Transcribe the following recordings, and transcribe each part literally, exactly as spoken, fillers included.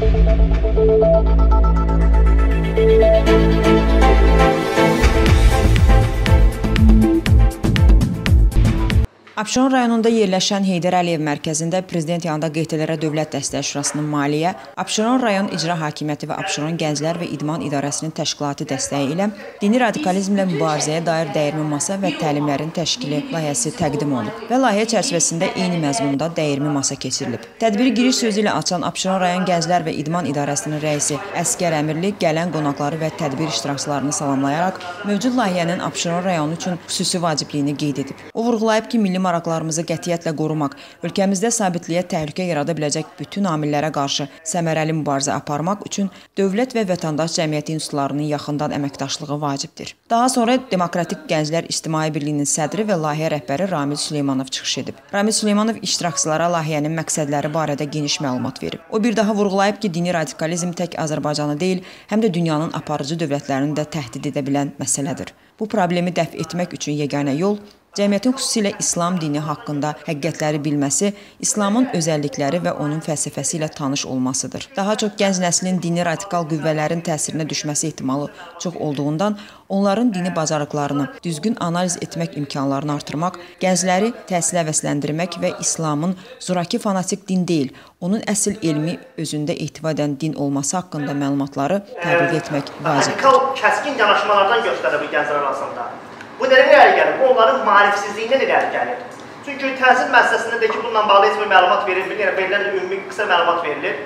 Abşeron rayonunda yerləşən Heydər Əliyev mərkəzində Prezident yanında Q T L R Dövlət Dəstək Şurasının maliyyə, Abşeron rayon İcra Hakimiyyəti və Abşeron Gənclər və İdman İdarəsinin təşkilati dəstəyi ilə dini radikalizmlə mübarizəyə dair dəyirmi masa və təlimlərin təşkili layihəsi təqdim olunub və layihə çərçivəsində eyni məzmunda dəyirmi masa keçirilib. Tədbiri giriş sözü ilə açan Abşeron rayon Gənclər və İdman İdarəsinin rəisi Əsgər Əmirli gələn qonaqları və tədbir iştirakçılarını salamlayaraq mövcud layihənin Abşeron rayonu üçün xüsusi vacibliyini qeyd edib. O vurğulayıb ki, milli maraqlarımızı qətiyyətlə qorumaq, ölkəmizdə sabitliyə təhlükə yarada biləcək bütün amillərə qarşı səmərəli mübarizə aparmaq üçün dövlət və vətəndaş cəmiyyəti institutlarının yaxından əməkdaşlığı vacibdir. Daha sonra Demokratik Gənclər İctimai Birliyinin sədri və layihə rəhbəri Ramil Süleymanov çıxış edib. Ramil Süleymanov iştirakçılara layihənin məqsədləri barədə geniş məlumat verib. O bir daha vurğulayıb ki, dini radikalizm tək Azərbaycanı deyil, həm də dünyanın aparıcı dövlətlərini də təhdid edə bilən məsələdir. Bu problemi dəf etmək üçün yeganə yol cəmiyyətin xüsusilə İslam dini haqqında həqiqətləri bilməsi, İslamın özəllikləri və onun fəlsəfəsi ilə tanış olmasıdır. Daha çox gənc nəslin dini radikal qüvvələrin təsirinə düşməsi ehtimalı çox olduğundan, onların dini bacarıqlarını düzgün analiz etmək imkanlarını artırmaq, gəncləri təhsilə həvəsləndirmək və İslamın zoraki fanatik din deyil, onun əsl elmi özündə ehtiva edən din olması haqqında məlumatları təbliğ etmək vacibdir. Radikal, kəskin yanaşmalardan göstərir bu gənclər arasında. Bu nədən irəli gəlir? Bu onların maarifsizliyindən irəli gəlir. Çünki təhsil müəssisəsində də ki, bununla bağlı heç bir məlumat verilir, yəni verilən ümumi qısa məlumat verilir.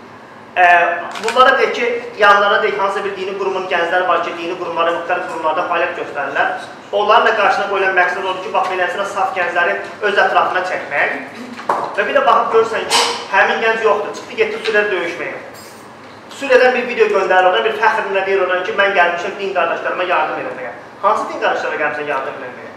Bunlara deyək ki, yanlarına deyək, hansısa bir dini qurumun gəncləri var ki, dini qurumları, müxtəlif qurumlarda fəaliyyət göstərirlər. Onların da qarşına qoyulan məqsəd odur ki, bax, beləsinə saf gəncləri öz ətrafına çəkmək. Və bir də baxıb görürsən ki, həmin gənc yoxdur, çıxdı, getdi Suriyyədə döyüşməyə. Suriyyədən bir video göndərir, oradan bir fəxrinlə deyir oradan ki, mən gəlmişəm din qardaşlarıma yardım etməyə. Hansı din qardaşlara gəlmişsən yardım etməyə?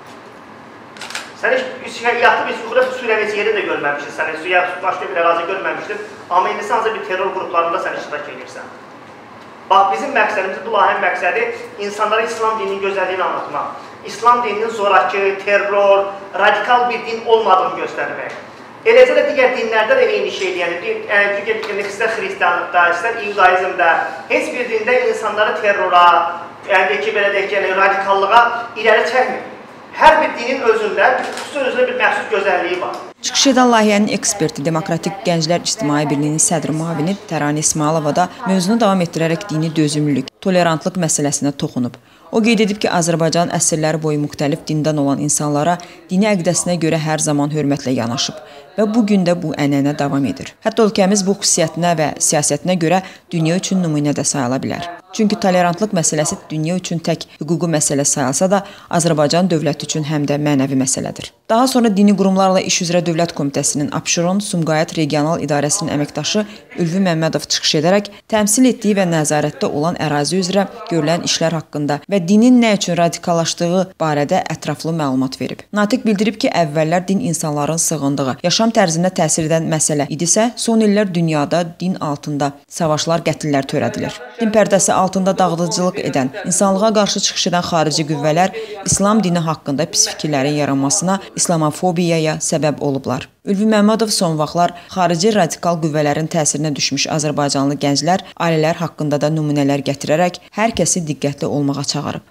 Sən heç yatıb heç yuxuda Suriyyənin heç yeri də görməmişsin, sən heç başqa bir ərazi görməmişdin, amma indi sən bir terror qruplarında sən iştirak edirsən. Bax, bizim məqsədimiz, bu layihənin məqsədi insanlara İslam dininin gözəlliyini anlatmaq, İslam dininin zoraki, terror, radikal bir din olmadığını göstərmək. Eləcə də digər dinlərdə də eyni şey, yəni digər dinlər, istər xristianlıqda, istər İudaizmdə, heç bir dində insanları terrora, yəni ki, belə deyək, yəni radikallığa irəli çəkmir. Hər bir dinin özündə, xüsusi özündə bir məxsus gözəlliyi var. Çıxış edən layihənin eksperti Demokratik Gənclər İctimai Birliyinin sədri müavini Tərani İsmailova da mövzunu davam etdirərək dini dözümlülük, tolerantlıq məsələsinə toxunub. O qeyd edib ki, Azərbaycan əsrləri boyu müxtəlif dindən olan insanlara dini əqidəsinə görə hər zaman hörmətlə yanaşıb və bu gün də bu ənənə davam edir. Hətta ölkəmiz bu xüsusiyyətinə və siyasətinə görə dünya üçün nümunə də sayıla bilər. Çünki tolerantlıq məsələsi dünya üçün tək hüquqi məsələ sayılsa da, Azərbaycan dövləti üçün həm də mənəvi məsələdir. Daha sonra Dini Qurumlarla İş üzrə Dövlət Komitəsinin Abşeron Sumqayıt Regional İdarəsinin əməkdaşı Ülvi Məmmədov çıxış edərək təmsil etdiyi və nəzarətdə olan ərazi üzrə görülən işlər haqqında və dinin nə üçün radikallaşdığı barədə ətraflı məlumat verib. Natiq bildirib ki, əvvəllər din insanların sığındığı, yaşam tərzinə təsir edən məsələ idisə, son illər dünyada din altında savaşlar, qətllər törədilir. Din pərdəsi altında dağıdıcılıq edən, insanlığa qarşı çıxış edən xarici qüvvələr İslam dini haqqında pis fikirlərin yaranmasına, İslamofobiyaya səbəb olublar. Ülvi Məmmədov son vaxtlar xarici radikal qüvvələrin təsirinə düşmüş Azərbaycanlı gənclər, ailələr haqqında da nümunələr gətirərək hər kəsi diqqətli olmağa çağırıb.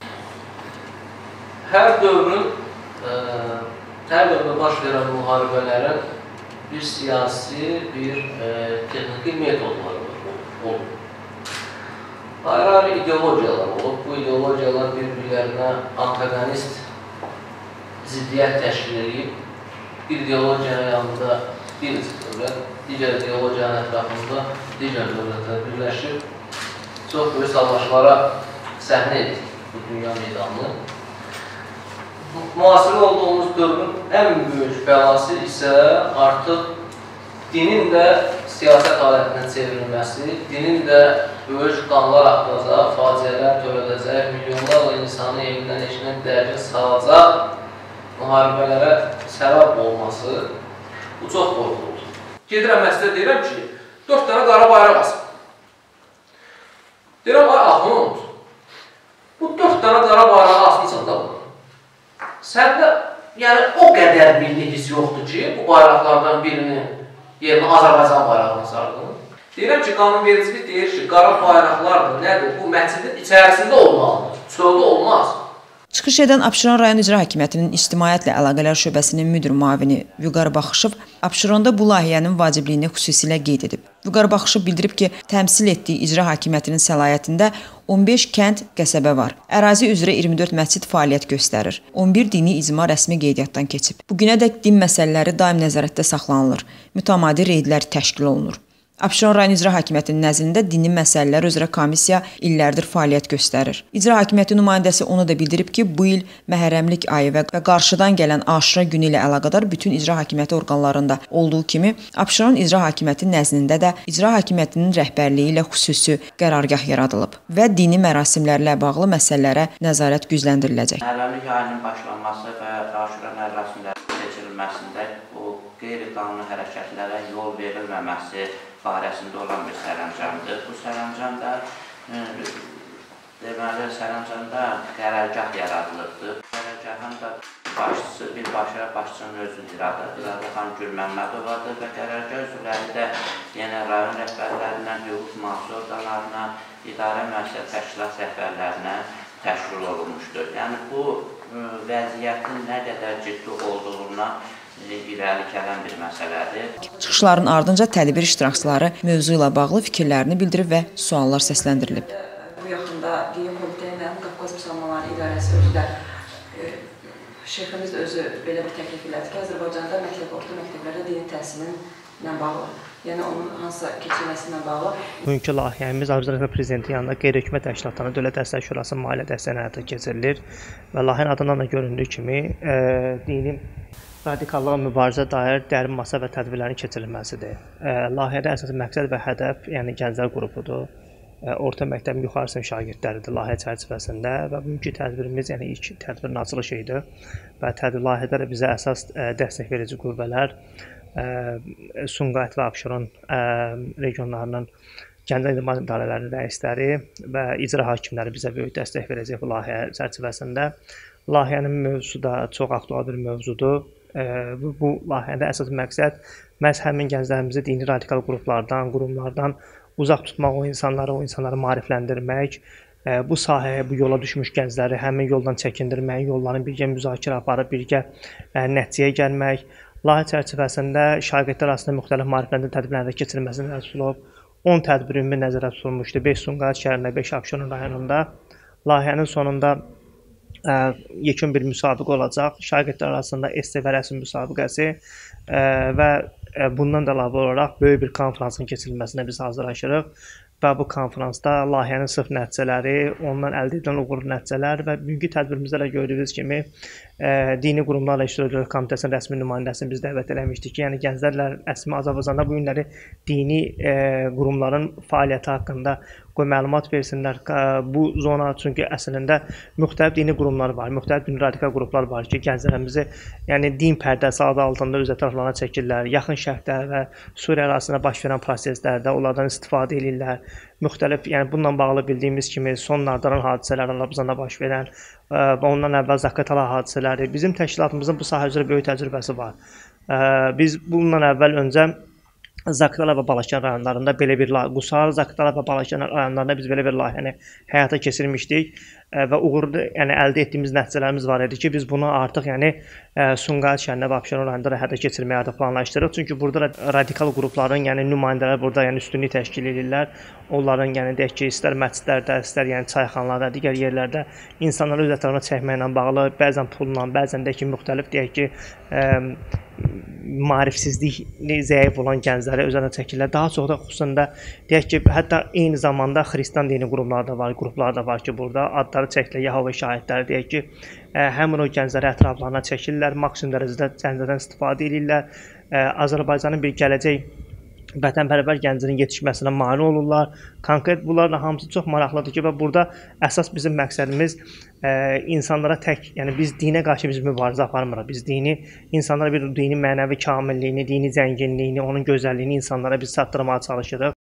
Hər dövrün, hər dövrdə baş verən müharibələrin bir siyasi, bir texniki metodları olub. Ayrı-ayrı ideologiyalar olub. Bu ideologiyalar bir-birlərinə antagonist ziddiyyət təşkil edib. Bir ideologiyanın yanında bir dövlət, digər ideologiyanın ətrafında digər dövlətlər birləşib. Çox böyük savaşlara səhnə edib bu dünya meydanını. Müasir olduğumuz dövrün ən böyük bəlası isə artıq dinin də siyasət alətinə çevrilməsi, dinin də böyük qanlar axtıracaq, faciələr törədəcək, milyonlarla insanı evindən eşindən dərgin salacaq müharibələrə səbəb olması, bu çox qorxuludur. Gedirəm məsələ deyirəm ki, dörd dənə qara bayraq asın. Deyirəm, ay axını unut. Bu dörd dənə qara bayrağı asmışsan da bunu. Səndə yəni, o qədər milli his yoxdur ki, bu bayraqlardan birini yerinə Azərbaycan bayrağına sardın. Deyirəm ki, qanunvericilik deyir ki, qara bayraqlardır, nədir? Bu məscidin içərisində olmalıdır, çöldə olmaz. Çıxış edən Abşeron rayon İcra Hakimiyyətinin İctimaiyyətlə Əlaqələr şöbəsinin müdir müavini Vüqar Baxışov Abşeronda bu layihənin vacibliyini xüsusilə qeyd edib. Vüqar Baxışov bildirib ki, təmsil etdiyi İcra Hakimiyyətinin səlahiyyətində on beş kənd, qəsəbə var. Ərazi üzrə iyirmi dörd məscid fəaliyyət göstərir. on bir dini icma rəsmi qeydiyyatdan keçib. Bugünədək din məsələləri daim nəzarətdə saxlanılır. Mütəmadi reydlər təşkil olunur. Abşeron rayon İcra Hakimiyyətinin nəzdində dini məsələlər üzrə komissiya illərdir fəaliyyət göstərir. İcra Hakimiyyəti nümayəndəsi onu da bildirib ki, bu il Məhərrəmlik ayı və qarşıdan gələn Aşura günü ilə əlaqədar bütün İcra Hakimiyyəti orqanlarında olduğu kimi, Abşeron İcra Hakimiyyəti nəzdində də İcra Hakimiyyətinin rəhbərliyi ilə xüsusi qərargah yaradılıb və dini mərasimlərlə bağlı məsələlərə nəzarət gücləndiriləcək. Məhərrəmlik ayının başlanması və Aşura mərasimlərinin keçirilməsində bu qeyri-qanuni hərəkətlərə yol verilməməsi barəsində olan bir sərəncamdır. Bu sərəncamda deməli, sərəncamda qərargah yaradılıbdır. Qərargahın da başçısı, birbaşa başçının özü İradə, İradə xanım Gülməmmədovadır və qərargah üzvləri də yenə rayon rəhbərlərindən, hüquq mühafizə orqanlarına, idarə müəssisə təşkilat rəhbərlərinə təşkil olunmuşdur. Yəni, bu vəziyyətin nə qədər ciddi olduğuna irəli gələn bir məsələdir. Çıxışların ardınca tədbir iştirakçıları mövzu ilə bağlı fikirlərini bildirib və suallar səsləndirilib. Bu yaxında Dini Komiteylə Qafqaz Müsəlmanları İdarəsi özü də şeyximiz də özü belə bir təklif elədi ki, Azərbaycanda məktəb, orta məktəblərdə dini təhsilinlə bağlı, yəni onun hansısa keçirilməsi ilə bağlı. Bugünkü layihəmiz Azərbaycan Prezidenti yanında qeyri-hökumət təşkilatlarına Dövlət Dəstək Şurasının maliyyə dəstəyinə həyata keçirilir və layihənin adından da göründüyü kimi e, dini radikallığa mübarizə dair dərin masa və tədbirlərin keçirilməsidir. E, layihədə əsas məqsəd və hədəf, yəni gənclər qrupudur. E, orta məktəbin yuxarı sinif şagirdləridir layihə çərçivəsində və bugünkü tədbirimiz, yəni ilk tədbirin açılışı idi və tədbir layihədə bizə əsas e, dəstək verici qüvvələr e, Sumqayıt və Abşeron e, regionlarının Gənclər İdman İdarələrinin rəisləri və icra hakimləri bizə böyük dəstək verəcək bu layihə çərçivəsində. Layihənin mövzusu da çox aktual bir mövzudur. Bu, bu layihədə əsas məqsəd məhz həmin gənclərimizi dini radikal qruplardan, qurumlardan uzaq tutmaq, o insanları, o insanları maarifləndirmək, bu sahəyə, bu yola düşmüş gəncləri həmin yoldan çəkindirmək, yolların birgə müzakirə aparıb, birgə nəticəyə gəlmək. Layihə çərçivəsində şagirdlər arasında müxtəlif maarifləndirmə tədbirlərində keçirilməsi nəzərdə tutulub. on tədbir ümumi nəzərdə tutulmuşdu. beş Sumqayıt şəhərində, beş Abşeron rayonunda. Layihənin sonunda Ə, yekun bir müsabiqə olacaq. Şagirdlər arasında esse və rəsm müsabiqəsi ə, və ə, bundan da əlavə olaraq böyük bir konferansın keçirilməsinə biz hazırlaşırıq və bu konferansda layihənin sırf nəticələri, ondan əldə edilən uğurlu nəticələr və bugünkü tədbirimizdə də gördüyünüz kimi ə, dini qurumlarla İştirak Komitəsinin rəsmi nümayəndəsini biz dəvət eləmişdik ki, yəni gənclərlə rəsmi Azərbaycanda bu günləri dini ə, qurumların fəaliyyəti haqqında qoy məlumat versinlər. Bu zona çünki əslində müxtəlif dini qurumlar var, müxtəlif dini radikal qruplar var ki, gənclərimizi yəni din pərdəsi adı altında öz ətraflarına çəkirlər. Yaxın Şərqdə və Suriya arasında baş verən proseslərdə onlardan istifadə edirlər. Müxtəlif, yəni bununla bağlı bildiyimiz kimi son Nardaran hadisələri Azərbaycanda baş verən və ondan əvvəl Zaqatala hadisələri. Bizim təşkilatımızın bu sahə üzrə böyük təcrübəsi var. Biz bundan əvvəl öncə Zaqatala və Balakən rayonlarında belə bir layihə, Qusar, Zaqatala və Balakən rayonlarında biz belə bir layihəni həyata keçirmişdik və uğurlu, yəni əldə etdiyimiz nəticələrimiz var idi ki, biz bunu artıq yəni Sumqayıt şəhərində və Abşeron rayonunda həyata keçirməyə artıq planlaşdırırıq. Çünki burada radikal qrupların, yəni nümayəndələr burada yəni üstünlük təşkil edirlər. Onların yəni deyək ki, istər məscidlərdə, istər yəni çayxanalarda, digər yerlərdə insanları öz ətrafına çəkməklə bağlı, bəzən pulla, bəzən də ki, müxtəlif deyək ki, ə, maarifsizlik zəif olan gəncləri özünə çəkirlər. Daha çox da xüsusunda deyək ki, hətta eyni zamanda xristian dini qurumları da var, qruplar da var ki, burada adları çəkilir, Yahova şahidləri deyək ki, həmin o gəncləri ətraflarına çəkirlər, maksimum dərəcədə gənclərdən istifadə edirlər. Azərbaycanın bir gələcək vətənpərvər gəncinin yetişməsinə mane olurlar. Konkret bunlarla hamısı çox maraqlıdır ki, və burada əsas bizim məqsədimiz ə, insanlara tək, yəni biz dinə qarşı biz mübarizə aparmırıq. Biz dini, insanlara bir dini mənəvi kamilliyini, dini zənginliyini, onun gözəlliyini insanlara biz çatdırmağa çalışırıq.